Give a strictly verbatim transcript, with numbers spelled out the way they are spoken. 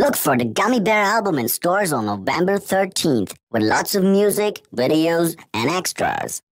Look for the Gummy Bear album in stores on November thirteenth with lots of music, videos, and extras.